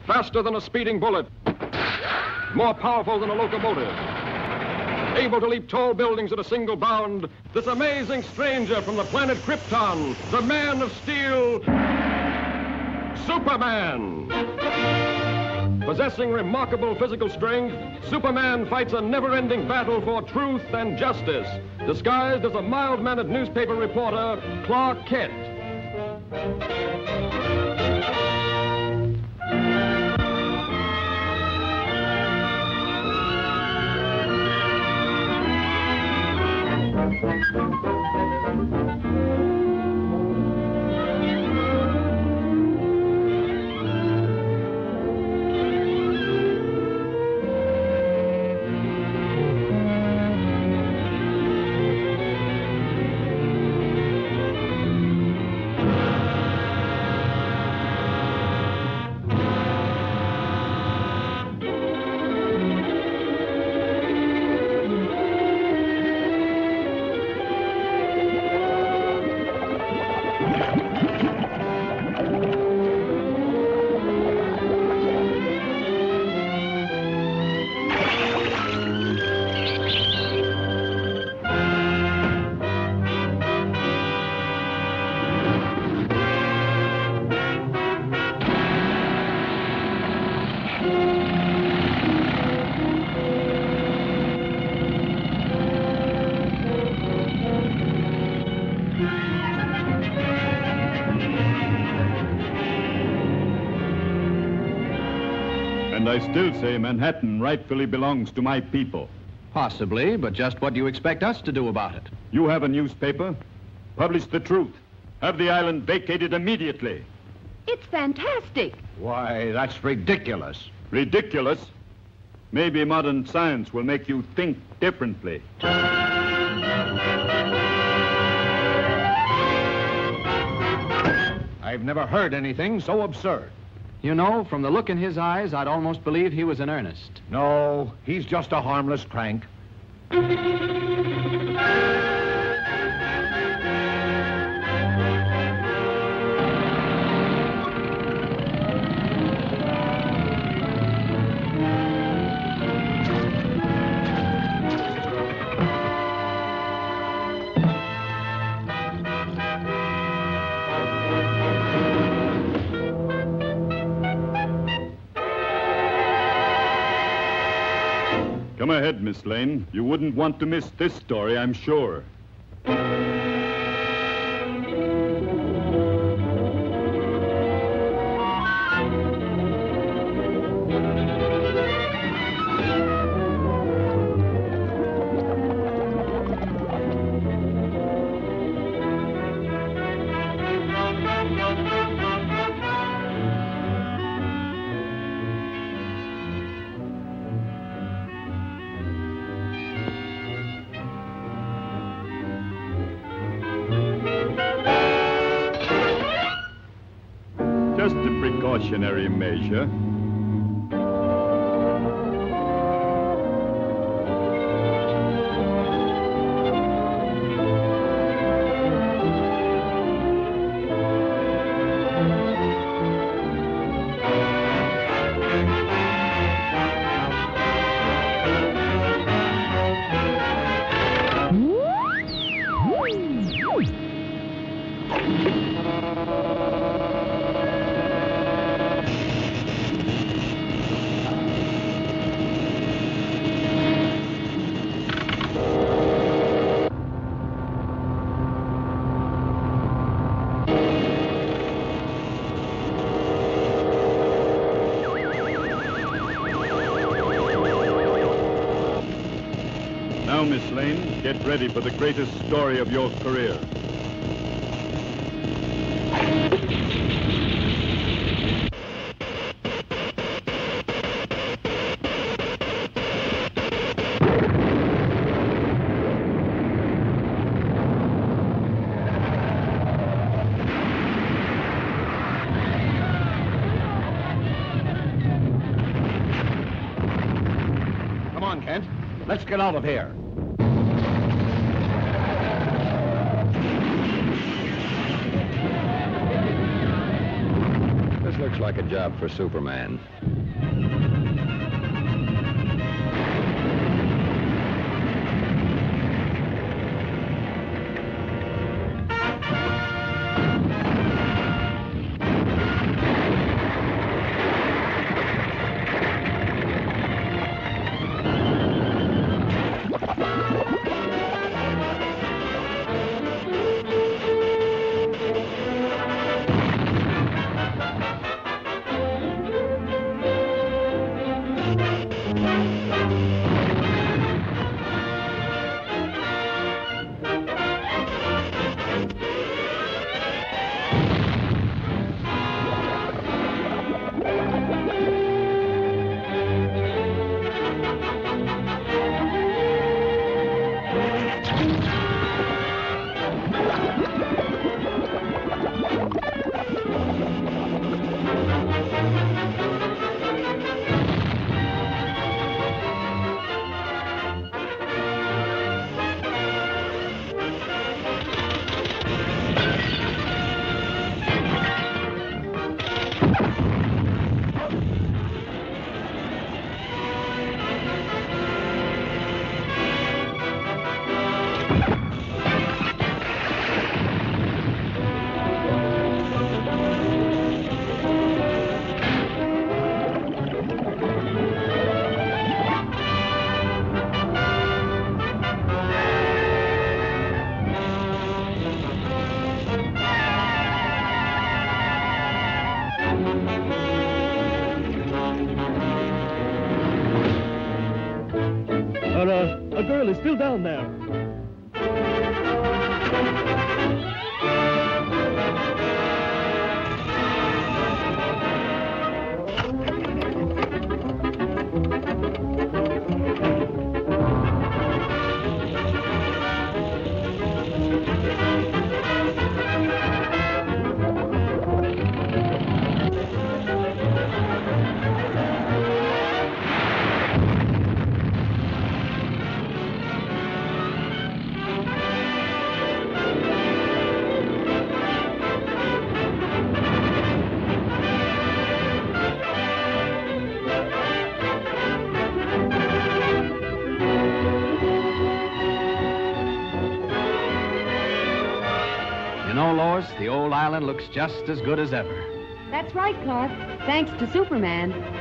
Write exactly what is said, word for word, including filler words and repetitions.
faster than a speeding bullet, more powerful than a locomotive, able to leap tall buildings at a single bound, this amazing stranger from the planet Krypton, the Man of Steel, Superman. Possessing remarkable physical strength, Superman fights a never-ending battle for truth and justice, disguised as a mild-mannered newspaper reporter, Clark Kent. And I still say Manhattan rightfully belongs to my people. Possibly, but just what do you expect us to do about it? You have a newspaper. Publish the truth. Have the island vacated immediately. It's fantastic. Why, that's ridiculous. Ridiculous? Maybe modern science will make you think differently. I've never heard anything so absurd. You know, from the look in his eyes, I'd almost believe he was in earnest. No, he's just a harmless crank. Come ahead, Miss Lane. You wouldn't want to miss this story, I'm sure. Just a precautionary measure. Now, Miss Lane, get ready for the greatest story of your career. Come on, Kent. Let's get out of here. looks like a job for Superman. A girl is still down there. You know, Lois, the old island looks just as good as ever. That's right, Clark. Thanks to Superman.